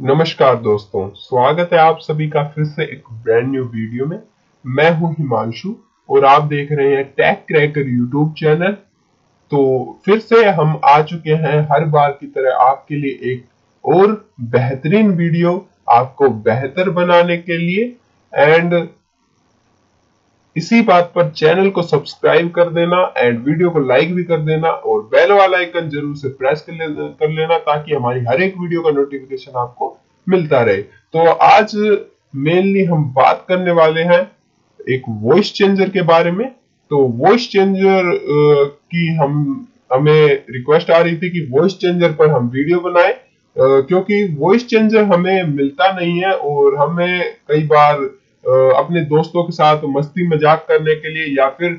नमस्कार दोस्तों, स्वागत है आप सभी का फिर से एक ब्रांड न्यू वीडियो में। मैं हूं हिमांशु और आप देख रहे हैं टेक क्रैकर यूट्यूब चैनल। तो फिर से हम आ चुके हैं हर बार की तरह आपके लिए एक और बेहतरीन वीडियो आपको बेहतर बनाने के लिए। एंड इसी बात पर चैनल को सब्सक्राइब कर देना एंड वीडियो को लाइक भी कर देना और बेल वाला आइकन जरूर से प्रेस कर लेना ताकि हमारी हर एक वीडियो का नोटिफिकेशन आपको मिलता रहे। तो आज मेनली हम बात करने वाले हैं एक वॉइस चेंजर के बारे में। तो वॉइस चेंजर की हमें रिक्वेस्ट आ रही थी कि वॉइस चेंजर पर हम वीडियो बनाएं, क्योंकि वॉइस चेंजर हमें मिलता नहीं है और हमें कई बार अपने दोस्तों के साथ मस्ती मजाक करने के लिए या फिर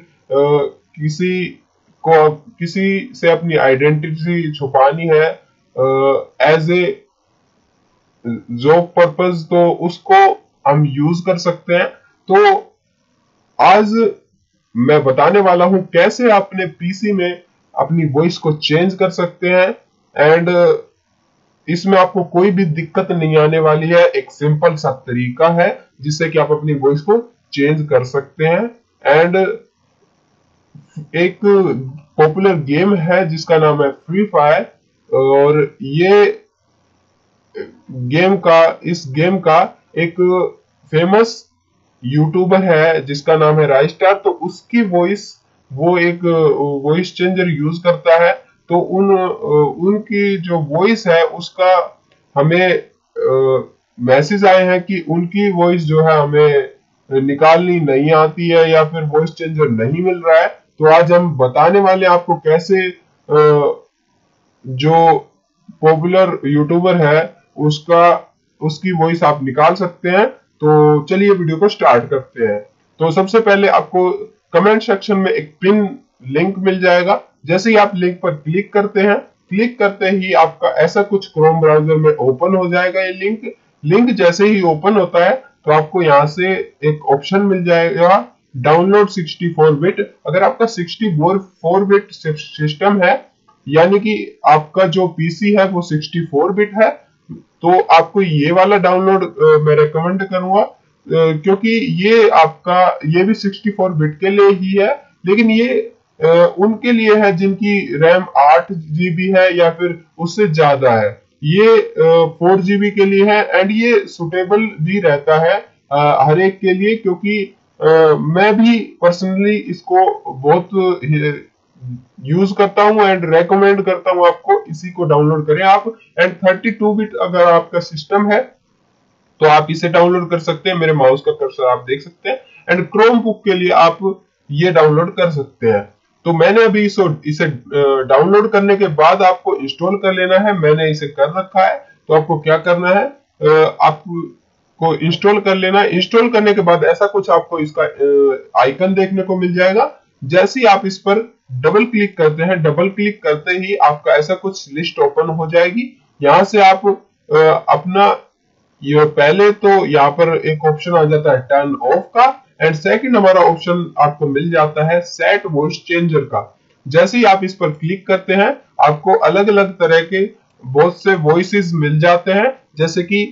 किसी से अपनी आइडेंटिटी छुपानी है एज ए जॉब पर्पस, तो उसको हम यूज कर सकते हैं। तो आज मैं बताने वाला हूं कैसे अपने पीसी में अपनी वॉइस को चेंज कर सकते हैं। एंड इसमें आपको कोई भी दिक्कत नहीं आने वाली है, एक सिंपल सा तरीका है जिससे कि आप अपनी वॉइस को चेंज कर सकते हैं। एंड एक पॉपुलर गेम है जिसका नाम है फ्री फायर और इस गेम का एक फेमस यूट्यूबर है जिसका नाम है राइस्टार। तो उसकी वॉइस वो एक वॉइस चेंजर यूज करता है। तो उनकी जो वॉइस है उसका हमें मैसेज आए हैं कि उनकी वॉइस जो है हमें निकालनी नहीं आती है या फिर वॉइस चेंजर नहीं मिल रहा है। तो आज हम बताने वाले हैं आपको कैसे जो पॉपुलर यूट्यूबर है उसकी वॉइस आप निकाल सकते हैं। तो चलिए वीडियो को स्टार्ट करते हैं। तो सबसे पहले आपको कमेंट सेक्शन में एक पिन लिंक मिल जाएगा। जैसे ही आप लिंक पर क्लिक करते हैं, क्लिक करते ही आपका ऐसा कुछ क्रोम ब्राउजर में ओपन हो जाएगा। ये लिंक जैसे ही ओपन होता है तो आपको यहाँ से एक ऑप्शन मिल जाएगा डाउनलोड 64 बिट। अगर आपका 64 बिट सिस्टम है यानी कि आपका जो पीसी है वो 64 बिट है, तो आपको ये वाला डाउनलोड मैं रेकमेंड करूंगा, क्योंकि ये भी 64 बिट के लिए ही है। लेकिन ये उनके लिए है जिनकी रैम 8 GB है या फिर उससे ज्यादा है। ये 4 GB के लिए है एंड ये सुटेबल भी रहता है हर एक के लिए, क्योंकि मैं भी पर्सनली इसको बहुत यूज करता हूं एंड रेकमेंड करता हूं आपको इसी को डाउनलोड करें आप। एंड 32 बिट अगर आपका सिस्टम है तो आप इसे डाउनलोड कर सकते हैं। मेरे माउस का कर्सर आप देख सकते हैं। एंड क्रोम बुक के लिए आप ये डाउनलोड कर सकते हैं। तो मैंने अभी इसे डाउनलोड करने के बाद आपको इंस्टॉल कर लेना है। मैंने इसे कर रखा है। तो आपको क्या करना है, आपको इंस्टॉल कर लेना है। इंस्टॉल करने के बाद ऐसा कुछ आपको इसका आइकन देखने को मिल जाएगा। जैसे ही आप इस पर डबल क्लिक करते हैं, डबल क्लिक करते ही आपका ऐसा कुछ लिस्ट ओपन हो जाएगी। यहां से आप अपना ये पहले तो यहाँ पर एक ऑप्शन आ जाता है टर्न ऑफ का एंड सेकंड हमारा ऑप्शन आपको मिल जाता है सेट वॉइस चेंजर का। जैसे ही आप इस पर क्लिक करते हैं आपको अलग अलग तरह के बहुत से वॉइसेस मिल जाते हैं। जैसे कि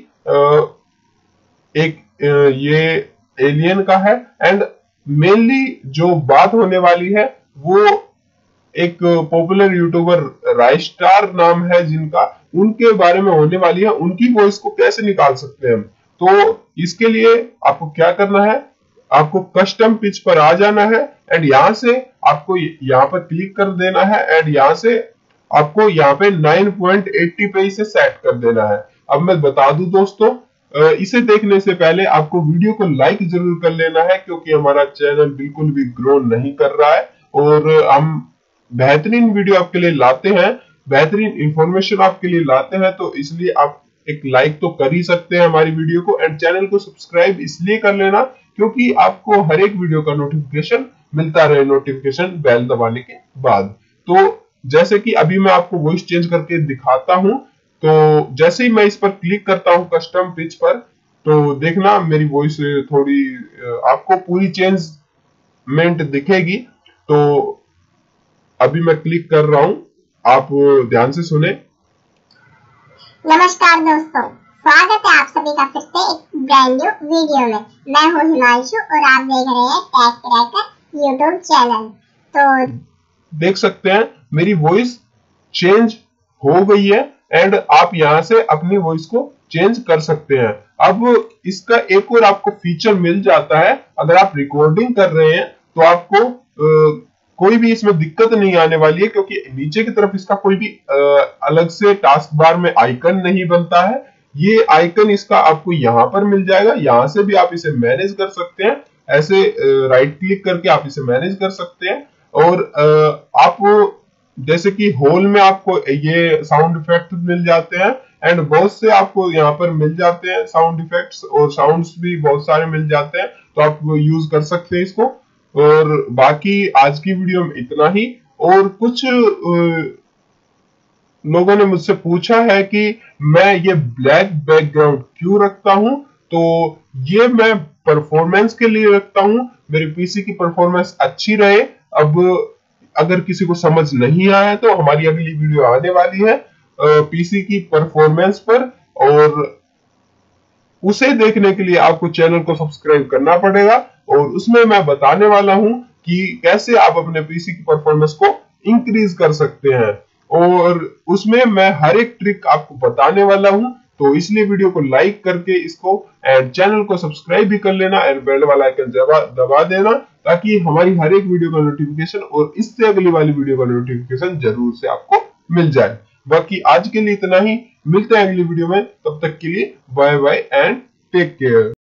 ये एलियन का है एंड मेनली जो बात होने वाली है वो एक पॉपुलर यूट्यूबर राइस्टार नाम है जिनका, उनके बारे में होने वाली है। उनकी वॉइस को कैसे निकाल सकते हैं हम, तो इसके लिए आपको क्या करना है, आपको कस्टम पिच पर आ जाना है एंड यहां से आपको यहाँ पर क्लिक कर देना है एंड यहां से आपको यहाँ पे 9.80 पे इसे सेट कर देना है। अब मैं बता दूं दोस्तों, इसे देखने से पहले आपको वीडियो को लाइक जरूर कर लेना है, क्योंकि हमारा चैनल बिल्कुल भी ग्रो नहीं कर रहा है और हम बेहतरीन वीडियो आपके लिए लाते हैं, बेहतरीन इंफॉर्मेशन आपके लिए लाते हैं। तो इसलिए आप एक लाइक तो कर ही सकते हैं हमारी वीडियो को एंड चैनल को सब्सक्राइब इसलिए कर लेना क्योंकि आपको हर एक वीडियो का नोटिफिकेशन मिलता रहे, नोटिफिकेशन बेल दबाने के बाद। तो जैसे कि अभी मैं आपको वॉइस चेंज करके दिखाता हूं। तो जैसे ही मैं इस पर क्लिक करता हूं कस्टम पिच पर, तो देखना मेरी वॉइस थोड़ी आपको पूरी चेंजमेंट दिखेगी। तो अभी मैं क्लिक कर रहा हूं, आप ध्यान से सुने। नमस्कार दोस्तों, स्वागत है आप सभी का फिर से एक ब्रांड न्यू वीडियो में। मैं हूं हिमांशु और आप देख रहे हैं टेक क्रैकर यूट्यूब चैनल। तो देख सकते हैं मेरी वॉइस चेंज हो गई है एंड आप यहां से अपनी वॉइस को चेंज कर सकते हैं। अब इसका एक और आपको फीचर मिल जाता है, अगर आप रिकॉर्डिंग कर रहे हैं तो आपको कोई भी इसमें दिक्कत नहीं आने वाली है, क्योंकि नीचे की तरफ इसका कोई भी अलग से टास्क बार में आइकन नहीं बनता है। ये आइकन इसका आपको यहाँ पर मिल जाएगा, यहाँ से भी आप इसे मैनेज कर सकते हैं। ऐसे राइट क्लिक करके आप इसे मैनेज कर सकते हैं। और आप जैसे कि होल में आपको ये साउंड इफेक्ट मिल जाते हैं एंड बहुत से आपको यहाँ पर मिल जाते हैं साउंड इफेक्ट्स, और साउंड्स भी बहुत सारे मिल जाते हैं, तो आप यूज कर सकते हैं इसको। और बाकी आज की वीडियो में इतना ही। और कुछ लोगों ने मुझसे पूछा है कि मैं ये ब्लैक बैकग्राउंड क्यों रखता हूं, तो ये मैं परफॉर्मेंस के लिए रखता हूं, मेरे पीसी की परफॉर्मेंस अच्छी रहे। अब अगर किसी को समझ नहीं आया तो हमारी अगली वीडियो आने वाली है पीसी की परफॉर्मेंस पर, और उसे देखने के लिए आपको चैनल को सब्सक्राइब करना पड़ेगा। और उसमें मैं बताने वाला हूं कि कैसे आप अपने पीसी की परफॉर्मेंस को इंक्रीज कर सकते हैं, और उसमें मैं हर एक ट्रिक आपको बताने वाला हूं। तो इसलिए वीडियो को लाइक करके इसको एंड चैनल को सब्सक्राइब भी कर लेना एंड बेल वाला आइकन दबा देना, ताकि हमारी हर एक वीडियो का नोटिफिकेशन और इससे अगली वाली वीडियो का नोटिफिकेशन जरूर से आपको मिल जाए। बाकी आज के लिए इतना ही, मिलते हैं अगली वीडियो में, तब तक के लिए bye bye and take care.